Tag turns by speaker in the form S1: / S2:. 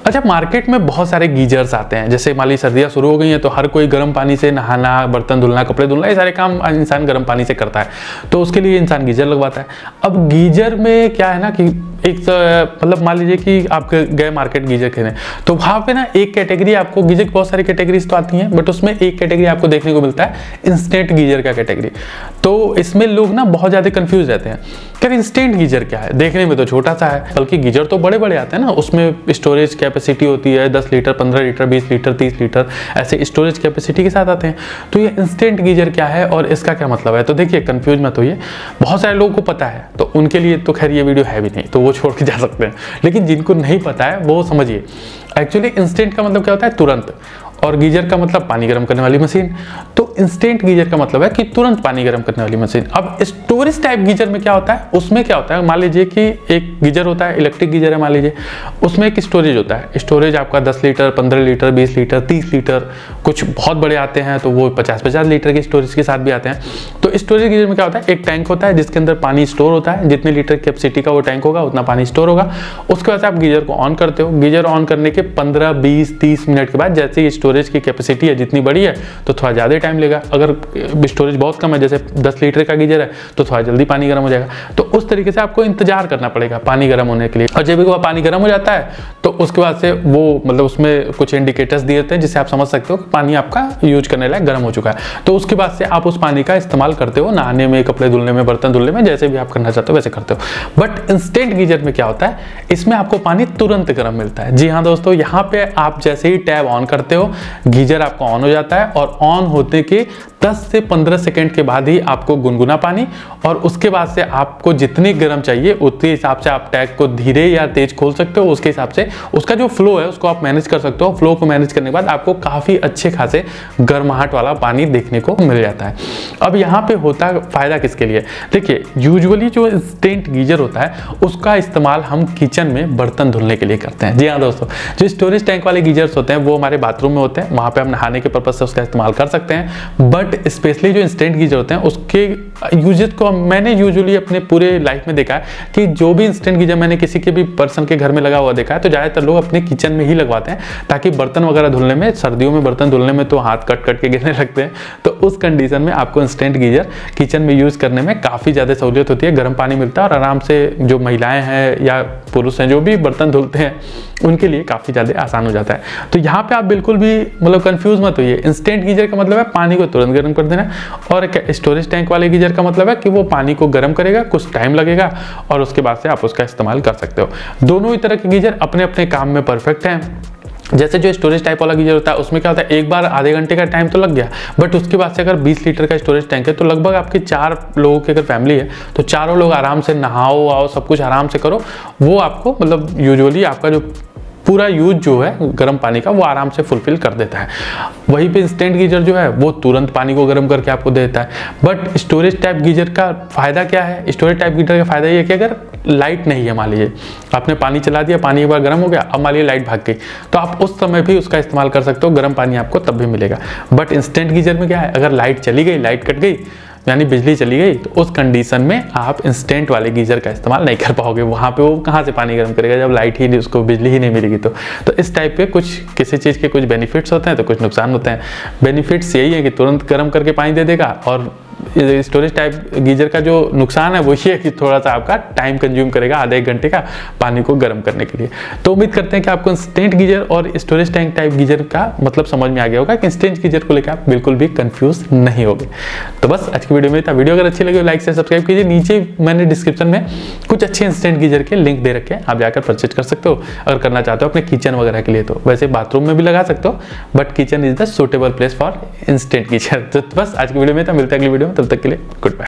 S1: अच्छा, मार्केट में बहुत सारे गीजर्स आते हैं, जैसे मान ली सर्दियाँ शुरू हो गई हैं तो हर कोई गर्म पानी से नहाना, बर्तन धुलना, कपड़े धुलना, ये सारे काम इंसान गर्म पानी से करता है, तो उसके लिए इंसान गीजर लगवाता है। अब गीजर में क्या है ना कि एक मतलब मान लीजिए कि आप गए मार्केट गीजर खरीदने, तो वहाँ पे ना एक कैटेगरी आपको, गीजर की बहुत सारी कैटेगरीज तो आती हैं, बट उसमें एक कैटेगरी आपको देखने को मिलता है इंस्टेंट गीजर का कैटेगरी। तो इसमें लोग ना बहुत ज़्यादा कंफ्यूज रहते हैं कि इंस्टेंट गीजर क्या है, देखने में तो छोटा सा है, बल्कि गीजर तो बड़े बड़े आते हैं ना, उसमें स्टोरेज कैपेसिटी होती है 10 लीटर, 15 लीटर, 20 लीटर, 30 लीटर, ऐसे स्टोरेज कैपेसिटी के साथ आते हैं। तो ये इंस्टेंट गीजर क्या है और इसका क्या मतलब है, तो देखिए कंफ्यूज मत होइए, बहुत सारे लोगों को पता है तो उनके लिए तो खैर ये वीडियो है भी नहीं, तो वो छोड़ के जा सकते हैं, लेकिन जिनको नहीं पता है वो समझिए। एक्चुअली इंस्टेंट का मतलब क्या होता है, तुरंत, और गीजर का मतलब पानी गर्म करने वाली मशीन। तो इंस्टेंट गीजर का मतलब है कि तुरंत पानी गर्म करने वाली मशीन। अब स्टोरेज टाइप गीजर में क्या होता है, उसमें क्या होता है, मान लीजिए कि एक गीजर होता है, इलेक्ट्रिक गीजर है मान लीजिए, उसमें एक स्टोरेज होता है, स्टोरेज आपका 10 लीटर, 15 लीटर, 20 लीटर, 30 लीटर, कुछ बहुत बड़े आते हैं तो वो 50-50 लीटर के स्टोरेज के साथ भी आते हैं। तो स्टोरेज गीजर में क्या होता है, एक टैंक होता है जिसके अंदर पानी स्टोर होता है, जितने लीटर कैपेसिटी का वो टैंक होगा उतना पानी स्टोर होगा। उसके बाद आप गीजर को ऑन करते हो, गीजर ऑन करने के 15, 20, 30 मिनट के बाद जैसे ही स्टोरेज की कैपेसिटी है जितनी बड़ी है तो थोड़ा ज़्यादा टाइम लेगा, अगर स्टोरेज बहुत कम है जैसे 10 लीटर का गीजर है तो थोड़ा जल्दी पानी गर्म हो जाएगा। तो उस तरीके से आपको इंतजार करना पड़ेगा पानी गर्म होने के लिए, और जब भी वो पानी गर्म हो जाता है तो उसके बाद से वो मतलब उसमें कुछ इंडिकेटर्स दिए होते हैं जिससे आप समझ सकते हो कि पानी आपका यूज करने लायक गर्म हो चुका है। तो उसके बाद से आप उस पानी का इस्तेमाल करते हो नहाने में, कपड़े धुलने में, बर्तन धुलने में, जैसे भी आप करना चाहते हो वैसे करते हो। बट इंस्टेंट गीजर में क्या होता है, इसमें आपको पानी तुरंत गर्म मिलता है। जी हाँ दोस्तों, यहाँ पे आप जैसे ही टैब ऑन करते हो गीजर आपका ऑन हो जाता है, और ऑन होते के 10 से 15 सेकंड के बाद ही आपको गुनगुना पानी, और उसके बाद से आपको जितनी गर्म चाहिए उतने हिसाब से आप टैग को धीरे या तेज खोल सकते हो। उसके हिसाब से उसका जो फ्लो है उसको आप मैनेज कर सकते हो। फ्लो को मैनेज करने के बाद आपको काफ़ी अच्छे खासे गर्माहट वाला पानी देखने को मिल जाता है। अब यहाँ पे होता फायदा किसके लिए, देखिए यूजुअली जो इंस्टेंट गीजर होता है उसका इस्तेमाल हम किचन में बर्तन धुलने के लिए करते हैं। जी हाँ दोस्तों, जो स्टोरेज टैंक वाले गीजर्स होते हैं वो हमारे बाथरूम में होते हैं, वहाँ पे हम नहाने के पर्पज से उसका इस्तेमाल कर सकते हैं। बट स्पेशली जो इंस्टेंट गीजर होते हैं उसके यूजेस को मैंने यूजुअली अपने पूरे लाइफ में देखा है कि जो भी इंस्टेंट गीजर मैंने किसी के भी पर्सन के घर में लगा हुआ देखा है तो ज़्यादातर लोग अपने किचन में ही लगवाते हैं, ताकि बर्तन वगैरह धुलने में, सर्दियों में बर्तन धुलने में तो हाथ कट कट के गिरने लगते हैं, तो उस कंडीशन में आपको इंस्टेंट गीजर किचन में यूज़ करने में काफ़ी ज़्यादा सहूलियत होती है। गर्म पानी मिलता है और आराम से जो महिलाएँ हैं या पुरुष हैं जो भी बर्तन धुलते हैं उनके लिए काफ़ी ज़्यादा आसान हो जाता है। तो यहाँ पे आप बिल्कुल भी मतलब कंफ्यूज मत होइए। इंस्टेंट गीजर का मतलब है पानी को तुरंत गर्म कर देना, और स्टोरेज टैंक वाले गीजर का मतलब है कि वो पानी को गर्म करेगा, कुछ टाइम लगेगा और उसके बाद से आप उसका इस्तेमाल कर सकते हो। दोनों ही तरह के गीजर अपने अपने काम में परफेक्ट हैं। जैसे जो स्टोरेज टाइप वाला गीजर होता है उसमें क्या होता है, एक बार आधे घंटे का टाइम तो लग गया, बट उसके बाद से अगर 20 लीटर का स्टोरेज टैंक है तो लगभग आपकी 4 लोगों की अगर फैमिली है तो चारों लोग आराम से नहाओ आओ सब कुछ आराम से करो, वो आपको मतलब यूजुअली आपका जो पूरा यूज जो है गर्म पानी का वो आराम से फुलफिल कर देता है। वहीं पे इंस्टेंट गीजर जो है वो तुरंत पानी को गर्म करके आपको देता है। बट स्टोरेज टाइप गीजर का फ़ायदा क्या है, स्टोरेज टाइप गीजर का फ़ायदा ये है कि अगर लाइट नहीं है, मान लीजिए आपने पानी चला दिया, पानी एक बार गर्म हो गया, अब मान लीजिए लाइट भाग गई, तो आप उस समय भी उसका इस्तेमाल कर सकते हो, गर्म पानी आपको तब भी मिलेगा। बट इंस्टेंट गीजर में क्या है, अगर लाइट चली गई, लाइट कट गई यानी बिजली चली गई, तो उस कंडीशन में आप इंस्टेंट वाले गीजर का इस्तेमाल नहीं कर पाओगे। वहाँ पे वो कहाँ से पानी गर्म करेगा जब लाइट ही नहीं, उसको बिजली ही नहीं मिलेगी। तो इस टाइप के कुछ किसी चीज़ के कुछ बेनिफिट्स होते हैं तो कुछ नुकसान होते हैं। बेनिफिट्स यही है कि तुरंत गर्म करके पानी दे देगा, और स्टोरेज टाइप गीजर का जो नुकसान है वो ये है कि थोड़ा सा आपका टाइम कंज्यूम करेगा, आधे 1 घंटे का पानी को गर्म करने के लिए। तो उम्मीद करते हैं कि आपको इंस्टेंट गीजर और स्टोरेज टैंक टाइप गीजर का मतलब समझ में आ गया होगा कि इंस्टेंट गीजर को लेकर आप बिल्कुल भी कंफ्यूज नहीं होगे। तो बस आज की वीडियो में था। वीडियो अगर अच्छी लगी लाइक से सब्सक्राइब कीजिए। नीचे मैंने डिस्क्रिप्शन में कुछ अच्छे इंस्टेंट गीजर के लिंक दे रखे हैं, आप जाकर परचेज कर सकते हो अगर करना चाहते हो अपने किचन वगैरह के लिए। तो वैसे बाथरूम में भी लगा सकते हो, but kitchen is the suitable place for instant geyser. तो बस आज की वीडियो में था, मिलते हैं अगली वीडियो में, तब तक के लिए गुड बाय।